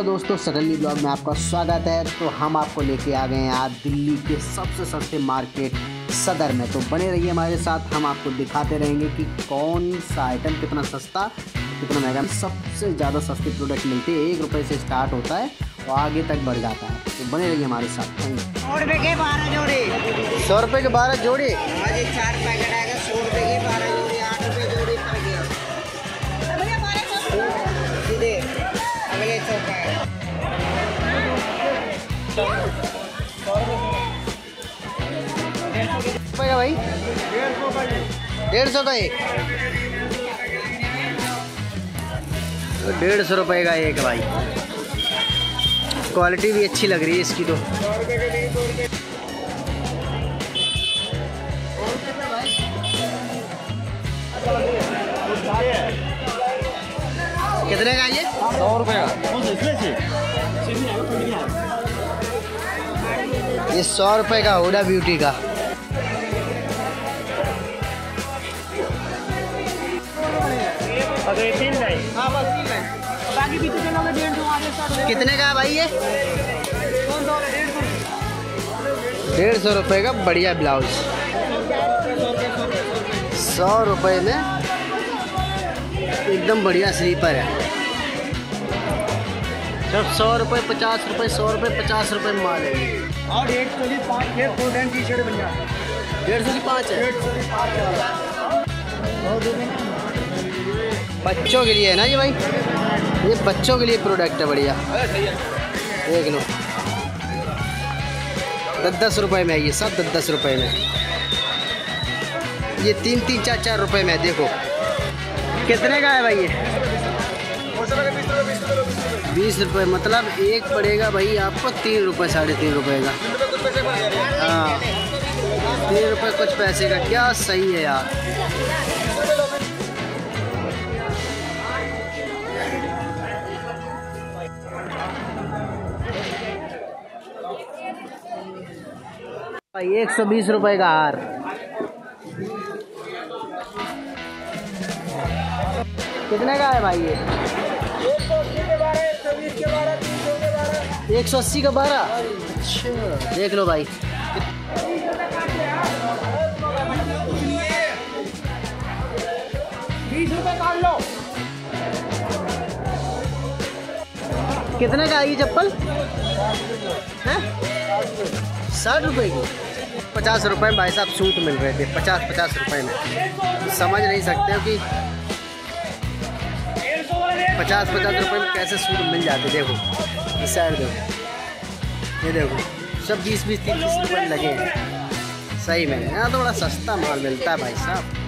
दोस्तों, suddenly blog में आपका स्वागत है। तो हम आपको लेके आ गए हैं आज दिल्ली के सबसे सस्ते मार्केट सदर में। तो बने रहिए हमारे साथ, हम आपको दिखाते रहेंगे कि कौन सा आइटम कितना सस्ता कितना महंगा। सबसे ज़्यादा सस्ते प्रोडक्ट मिलते हैं, 1 रुपये से स्टार्ट होता है और आगे तक बढ़ जाता है। तो बने रहिए हमारे साथ। 100 रुपये के 12 जोड़े। 100 रुपये के 12 जोड़े। 4 पैकेट आएगा। 100 रुपये के 12 जोड़े, 8 रुपये जोड़ी पड़ गया। सीधे अगले चौक है। 100 रुपये का भाई, 150 का एक। 150 रुपये का एक भाई। क्वालिटी भी अच्छी लग रही है इसकी। तो कितने का ये? 100 रुपये का। ये 100 रुपये का हुडा ब्यूटी का। कितने का है भाई ये? 150 रुपये का बढ़िया ब्लाउज। 100 रुपये में एकदम बढ़िया स्लीपर है। जब 100 रुपये 50 रुपये 100 रुपये 50 रुपये में माल है। और 150 की 5 कोट एंड टी शर्ट बन जाए। 150 की 5 है। बच्चों के लिए है ना ये भाई, ये बच्चों के लिए प्रोडक्ट है बढ़िया। देख लो, 10-10 रुपये में है ये सब। 10-10 रुपये में ये 3-3 4-4 रुपये में। देखो कितने का है भाई ये? 20 रुपये। मतलब एक पड़ेगा भाई आपको 3 रुपये 3.5 रुपये का। हाँ, 3 रुपये कुछ पैसे का। क्या सही है यार। भाई 120 रुपये का हार। कितने का है भाई ये? 180 का 12। अच्छा, देख लो भाई। कितने का है ये चप्पल? हैं? 60 रुपये की। 50 रुपये में भाई साहब सूट मिल रहे थे। 50-50 रुपये में। समझ नहीं सकते हो कि 50-50 रुपये में कैसे सूट मिल जाते। देखो इस साइड देखो, ये देखो सब 20-20 30-30 रुपये लगे हैं। सही में यहाँ तो बड़ा सस्ता माल मिलता है भाई साहब।